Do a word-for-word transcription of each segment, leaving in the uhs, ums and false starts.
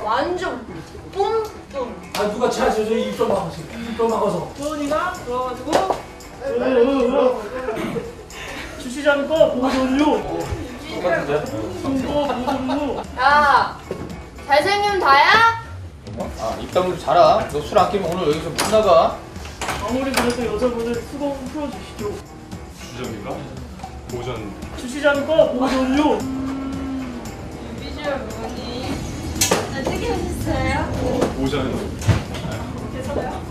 완전 뿜뿜. 아 누가 차에서 입좀 막아서 입좀 막아서. 소원이가 들어가지고 주시자는 거 보존료. 보존료. 야, 잘생기면 다야? 아, 입 다물고 자라. 너 술 안 깨면 오늘 여기서 못 나가. 아무리 그래도 여자분을 수건 풀어주시죠. 주점인가? 보전. 주시자는 거 보존료. 비주얼 뭐니? 어떻게 하셨어요? 보전. 죄송해요.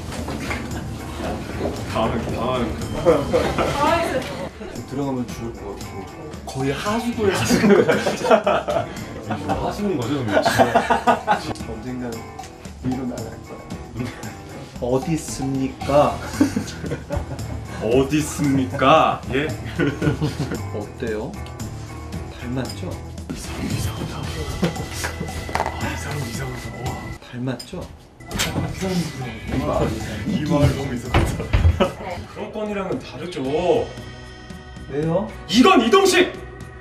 당황, 당황. 당황했어요. 들어가면 죽을 것 같고 거의 하수도에 하시는 거야 진짜. 하시는 거죠, 그러면? 언젠간 위로 나갈 거야. 어디 있습니까? 어디 있습니까? 예? 어때요? 닮았죠? 이상, 이상하다. 아, 이상, 이상하다. 와. 닮았죠? 이 말 너무 이상하다. 그런 건이랑은 다르죠. 왜요? 이건 이동식!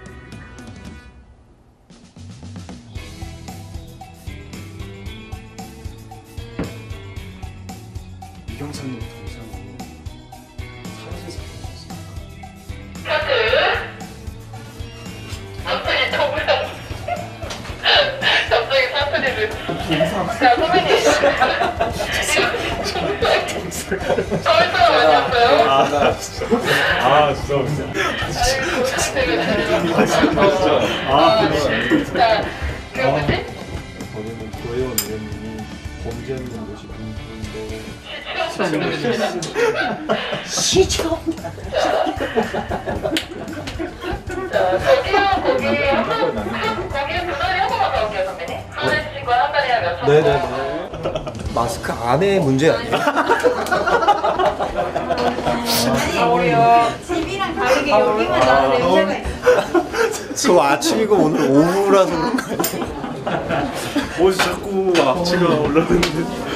이경사님 동생이 사실 사건이었어요. 갑자기 정말 갑자기 사투리를 자 선배님 서울 사람 아니었어요? 아, 진짜. 아, 진짜. 아이고 되게 잘해봤어. 아, 자, 그 뭐지? 저는 고혜원 의원님이 범죄 없는 곳이 분분인데 자, 저기요 거기 한 거기 분할이 한 번만 더 올게요 선배님. 하나에 주신 거한 달에 한 몇천 원. 네네네. 마스크 안에 문제 아니에요? 아니, 우리요. 집이랑 다르게 여기만 나는 냄새가 있어. 그 아침이고 오늘 오후라서 그런 거 아니에요? 어디서 자꾸 악취가 올라오는데.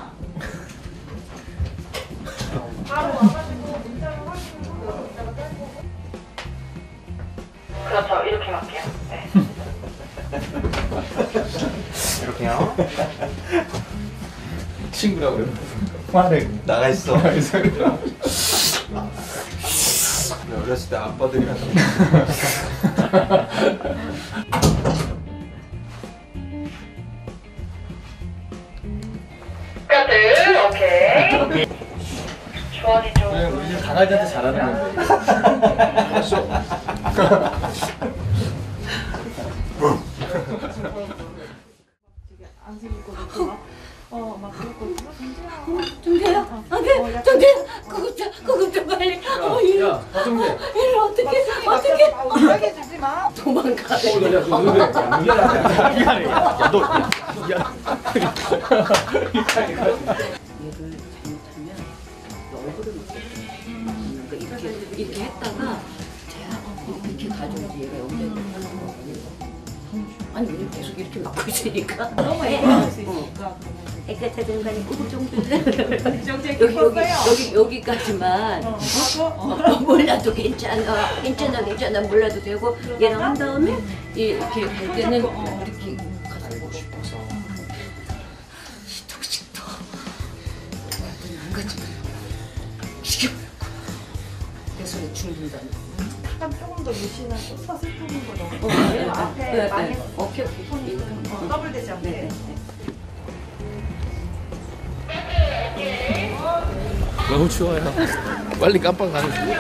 그렇죠 이렇게 할게요. 네. 이렇게요. 친구라고 그래요. 화내 나가 있어. 어렸을 때 아빠들이랑 카드 오케이. 주원이 좀. 우리 강아지한테 잘하는 건데. 안 생길 거 같아. 어, 막 그랬거든요. 정재야, 안 돼, 정재야, 그것 좀, 그것 좀 빨리. 어, 이리, 야, 박정재. 이리 어떻게, 어떻게? 엄하게 주지 마. 도망가. 어, 야, 야, 너 왜? 미안하다. 미안해. 야, 너. 야. 얘를 잘못하면 얼굴을 못 그러니까 이렇게 이렇게 했다가 제가 이렇게 가져오지 얘가 연결을 하는 거거든요. 아니 왜 계속 이렇게 막고 있으니까 너무 애매할 수 있으니까. 애가 자존감이 그 정도 여기 여기 여기 여기까지만 어? 어, 몰라도 괜찮아 괜찮아 괜찮아 몰라도 되고 얘랑 한 다음에 이렇게 갈 때는 이렇게 알고 싶어서. 시떡시떡 안 가지 죽여버렸고 내 손에 죽는다는 약간 조금 더 무신하고 서슬프는 거 넣어. 어, 네, 앞에 네, 많이 네. 오케이 오케이 손이 어, 더블 되지 않게. 네, 네. 너무 추워요. 빨리 깜빡 가는 중.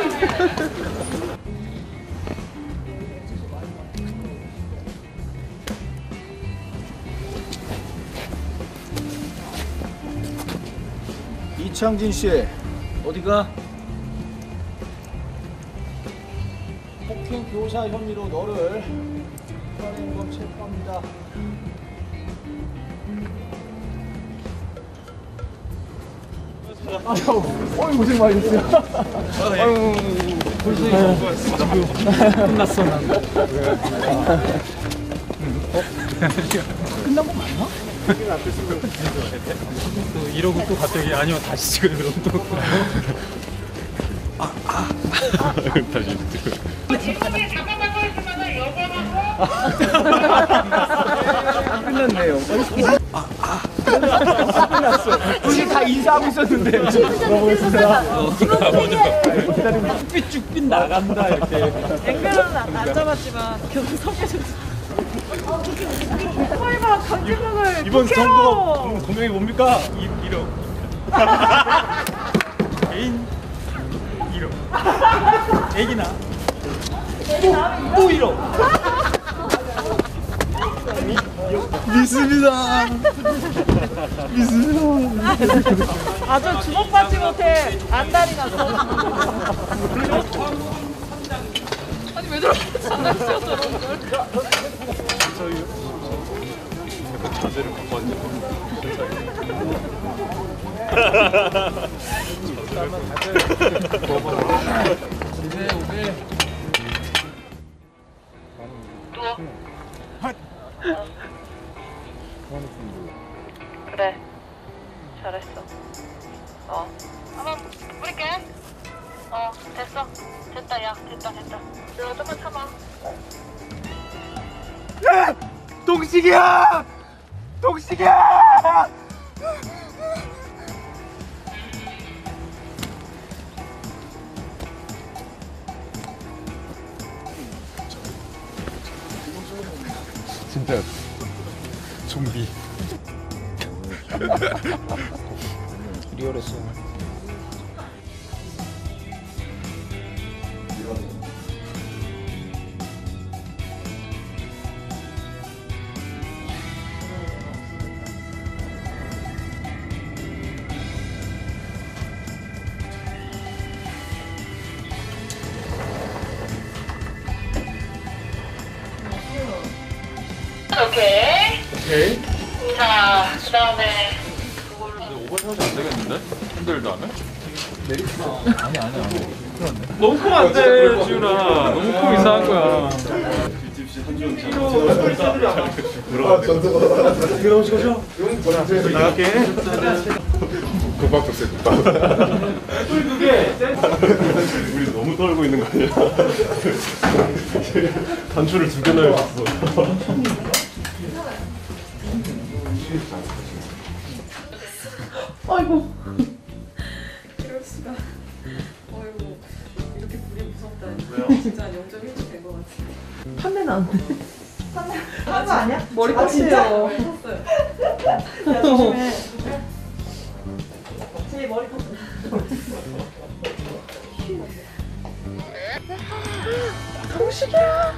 이창진 씨 어디가? 폭행 교사 혐의로 너를 현행범 체포합니다. 아유, 어이 고생 많으셨어요. 아유, 끝났어. 끝난 거 맞나? 또 이러고 또 갑자기 아니요 다시 찍어요 그럼 또. 아, 아. 다시 지금이 잠깐만 서 있으면은 여자하고 끝났네요. 다 인사하고 있었는데. 쭉빛쭉빛 나간다 이렇게. 앵글은 안, 안 잡았지만 결국 성계적. 설마 강진묵을 이번 국회로! 선거 공약이 뭡니까? 이, 일억 개인 일억 애기나 또 일억 믿습니다. 믿습니다. 아주 주목받지 못해 안달이 났어. 아니 왜 저렇게 장난치어 저런 걸? 자세를 갖고 앉아. 그래. 잘했어. 어. 한번 뿌릴게. 어, 됐어. 됐다, 야. 됐다, 됐다. 너 조금만 참아. 동식이야! 동식이야! 진짜 좀비. 리얼했어. 오케이. 오케이. 자, 그 다음에. 오버샷이 안 되겠는데? 핸들도 안 해? 아니 아니 아니. 너무 크면 안 돼, 지훈아. 너무 크면 이상한 거야. 이거 나오시 거죠? 나갈게. 국밥도 세 국밥. 우리 너무 떨고 있는 거 아니야? 단추를 두 개나 해봤어. 아이고. 이럴 수가. 아이고. 이렇게 불이 무섭다. 왜요? 진짜 영 점 일 초 된 것 같아. 판매 나왔네. 판매 한 거 아니야? 머리 컸어요. 머리 컸어요. 야 조심해. 제 머리 컸어. 동식이야.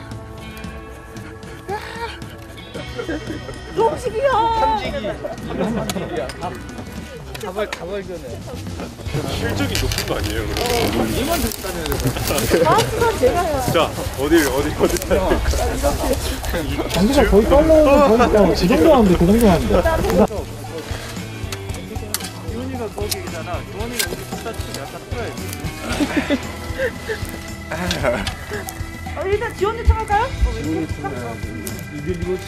동식이야. 가발 가발 전에. 실적이 높은 거 아니에요? 이만 듣고 다녀야 돼. 아, 그건 제가 해요. 자, 어디 어디 어디 장기가 거의 깔라오고 거의 그 정도 하는데 그 정도 하는데. 주원이가 거기잖아. 주원이가 우리 둘다 치면 약간 틀어야지. 어, 일단 지원대 청할까요? 이거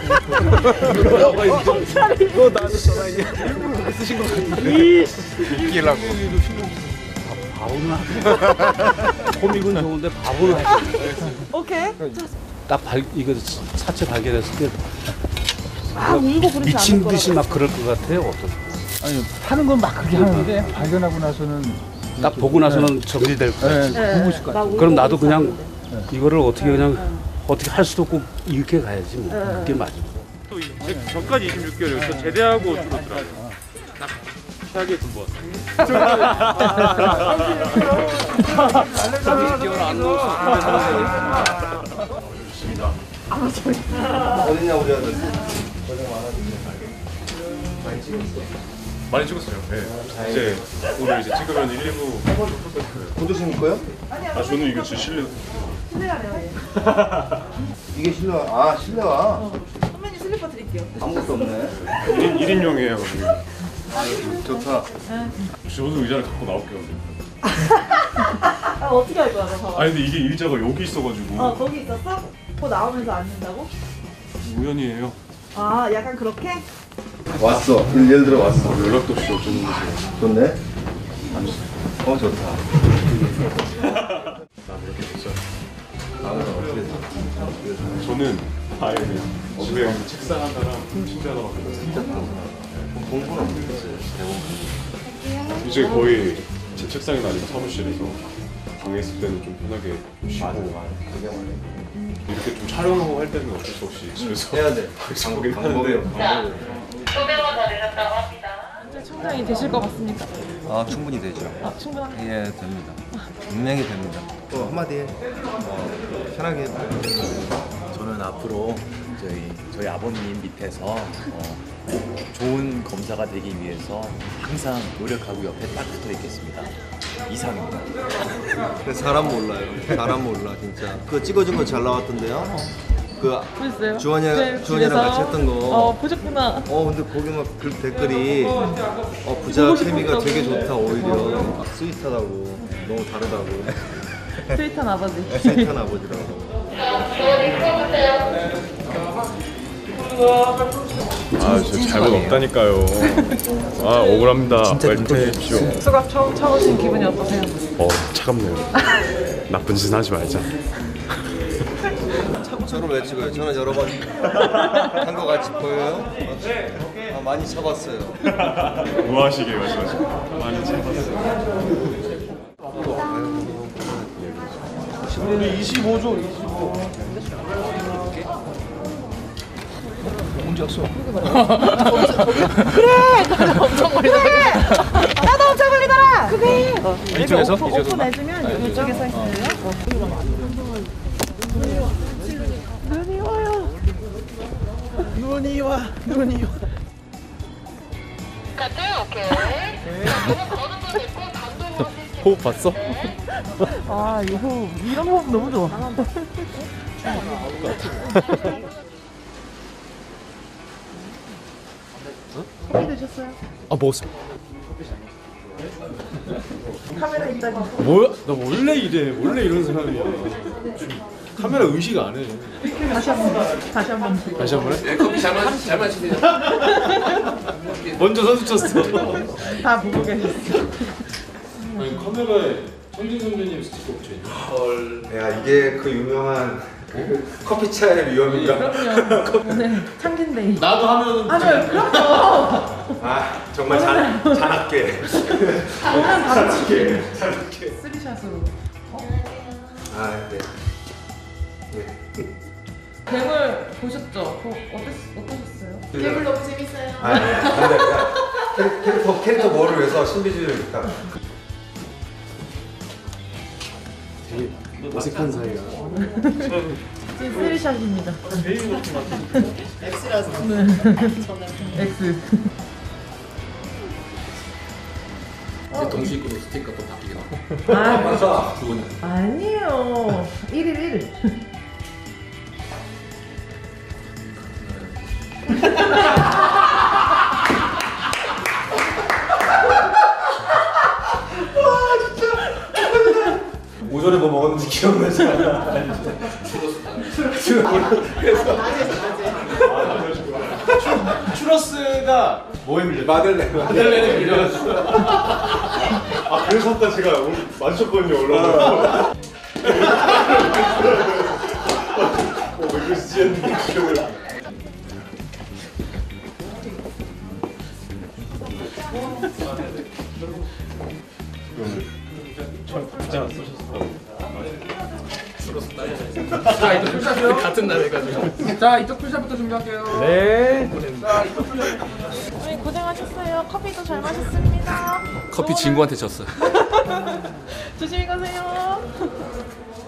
이거 경찰이. 너 나한테 전화했냐? 일부러 그렇게 쓰신 거 같은데. 웃기려고. 바보는 하지. 코믹은 좋은데 바보는 하지. 오케이. 딱 발, 이거 사체 발견했을 때 아 울고 그러지 미친 않을 듯이 거라고. 막 그럴 것 같아요. 어떤? 아니 하는 건 막 그렇게 하는데 발견하고 나서는 딱 보고 나서는 정리될 거야. 네, 보고 싶을 것 같아요. 그럼 나도 그냥 이거를 어떻게 그냥 어떻게 할 수도 없고 이렇게 가야지. 뭐. 그게 맞아. 또 이- 제- 전까지 이십육 개월이었어. 제대하고 줄었더라고. 딱 최악의 두 번. 어딨냐 우리 아들. 많이 찍었어요. 네. 이제 오늘 이제 찍으면 일, 이 부 혼자 신을 거요? 아 저는 이거 제 실내. 이게 실내화. 아 실내화. 선배님 슬리퍼 드릴게요. 아무것도 없네. 일 인, 일 인용이에요. 좋다. 저도 의자를 갖고 나올게요. 아 어떻게 할 거야 너 봐봐. 아니 근데 이게 의자가 여기 있어가지고 어 거기 있었어? 거 나오면서 앉는다고? 우연이에요. 아 약간 그렇게? 왔어. 예를 들어 왔어. 연락도 없이 어쩌는 거지. 좋네. 어 좋다. 난 이렇게 됐어요. 저는 아예 그냥 집에 책상 하나랑 침대 하나밖에 없어요. 공부는 없는데. 이제 거의 제 책상이나 아니면 사무실에서 방에 있을 때는 좀 편하게 좀 쉬고 이렇게 좀 촬영하고 할 때는 어쩔 수 없이 집에서 해야 돼. 방법이 하는데 소명원 다 내렸다고 합니다. 이제 총장이 되실 것 같습니까? 아 충분히 되죠. 아, 충분한. 예 됩니다. 분명히 됩니다. 또 한마디 해. 어, 편하게 해봐요. 저는 앞으로 저희 저희 아버님 밑에서 어, 좋은 검사가 되기 위해서 항상 노력하고 옆에 딱 붙어 있겠습니다. 이상입니다. 사람 몰라요. 사람 몰라 진짜. 그거 찍어준 거 잘 나왔던데요. 그 보셨어요? 주원이 네, 주원이랑 집에서? 같이 했던 거. 어 보셨구나. 어 근데 거기 막 글 댓글이 어 부자 보고 케미가 싶었다고. 되게 좋다 오히려 막 스윗하다고 너무 다르다고 스윗한 아버지. 스윗한 아버지라고. 아 진짜 잘못 없다니까요. 아 억울합니다. 빨리 퇴해주십시오. 수갑 처음 차오신 기분이 어떠세요? 어 차갑네요. 나쁜 짓은 하지 말자. 저는 왜 찍어요? 저는 여러 번 한 거 같이 보여요? 아, 많이 쳐봤어요. 뭐 하시게 말씀하시고 많이 참았어요. 우리 이십오 조 이십오. 언제 왔어? 그래! 나도 엄청 걸리더라! 나도 엄청 걸리더라! 그게! 이쪽에서? 오픈, 오픈해주면 이쪽에 서 있어요. 눈이 와요. 눈이 와, 눈이 와. 같은 오케이. 호흡 봤어? 아, 이 호흡. 이런 호흡 너무 좋아. 커피 드셨어요? 아 먹었어. 카메라 있다기. 뭐야? 나 원래 이래. 원래 이런 사람이야. 카메라 의식 안 해. 다시 한 번. 다시 한 번. 다시 한 번 해? 네, 커피 잘 마시 잘 마시세요. 먼저 선수 쳤어. 다 보고 계셨어. 아니 카메라에 천진 선배님 스티커 붙여있네. 헐. 야 이게 그 유명한 그 커피차의 위험인가? 그럼요. 오늘 참긴데이. 나도 하면. 아니요, 그럼요. 아 정말 잔 잔악계. 오늘 바로 치게. 쓰리샷으로. 아 네. 괴물 보셨죠? 그거 어땠, 어떠셨어요? 괴물 너무 재밌어요. 아 근데 야, 캐- 캐릭터 캐릭터 뭐를 위해서 신비주의를 있다. 되게 어색한 사이야. 지금 쓰리샷입니다. X라서. 네. X. 동시에 끄고 스티커 또 바뀌게 하고. 아, 맞아. 아니에요. 일 일 일 일. 오전에 뭐 먹었는지 기억나지 않아. 추러스가 뭐에 밀려? 마들렌. 마들렌에 밀려갔어. 아 그래서 아까 제가 오늘 마주쳤거든요 올라가서. 어왜 그러시지 했는데 기억을. 부자 쓰셨어. 자, 이쪽 풀샷은 같은 날 해가지고. 자, 이쪽 풀샷부터 준비할게요. 네. 자, 이쪽 풀샷. 저희 고생하셨어요. 커피도 잘 마셨습니다. 커피 친구한테 졌어. 조심히 가세요.